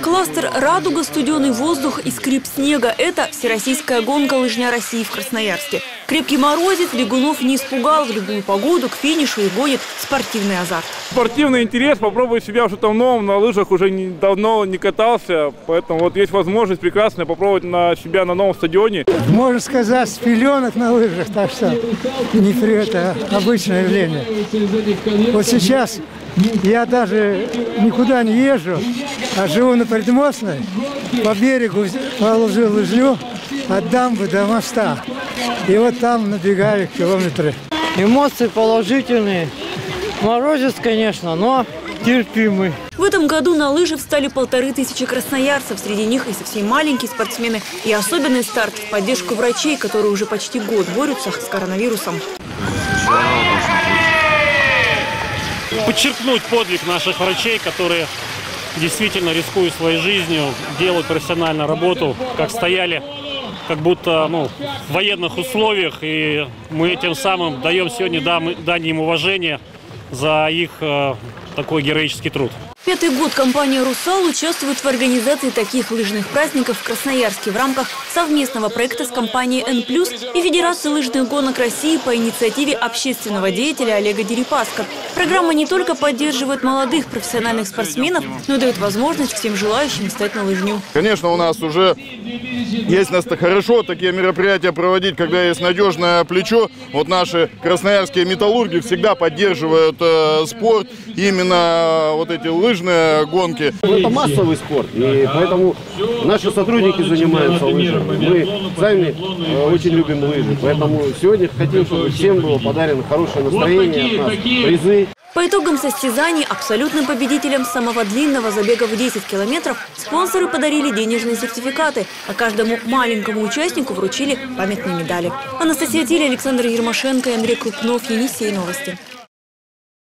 Кластер «Радуга», студеный воздух и скрип снега – это всероссийская гонка «Лыжня России» в Красноярске. Крепкий морозец бегунов не испугал. В любую погоду к финишу и гонит спортивный азарт. Спортивный интерес, попробовать себя в что-то новом. На лыжах уже давно не катался, поэтому вот есть возможность прекрасная попробовать себя на новом стадионе. Можно сказать, с пеленок на лыжах, так что не это обычное явление. Вот сейчас я даже никуда не езжу, а живу на Предмостной, по берегу положил лыжню от дамбы до моста. И вот там набегаю километры. Эмоции положительные. Морозец, конечно, но терпимый. В этом году на лыжи встали 1500 красноярцев. Среди них и совсем маленькие спортсмены. И особенный старт в поддержку врачей, которые уже почти год борются с коронавирусом. Подчеркнуть подвиг наших врачей, которые действительно, рискуя своей жизнью, делают профессиональную работу, как стояли, как будто в военных условиях. И мы тем самым даем сегодня дань им уважения за их такой героический труд. Пятый год компания «Русал» участвует в организации таких лыжных праздников в Красноярске в рамках совместного проекта с компанией «Н+» и Федерацией лыжных гонок России по инициативе общественного деятеля Олега Дерипаска. Программа не только поддерживает молодых профессиональных спортсменов, но и дает возможность всем желающим стать на лыжню. Конечно, у нас уже есть хорошо такие мероприятия проводить, когда есть надежное плечо. Вот наши красноярские металлурги всегда поддерживают спорт, именно вот эти лыжные гонки. Это массовый спорт, и поэтому наши сотрудники занимаются лыжами. Мы сами очень любим лыжи, поэтому сегодня хотим, чтобы всем было подарено хорошее настроение от нас, призы. По итогам состязаний абсолютным победителям самого длинного забега в 10 километров спонсоры подарили денежные сертификаты, а каждому маленькому участнику вручили памятные медали. Анастасия Тиля, Александр Ермошенко и Андрей Крупнов. Енисей. Новости.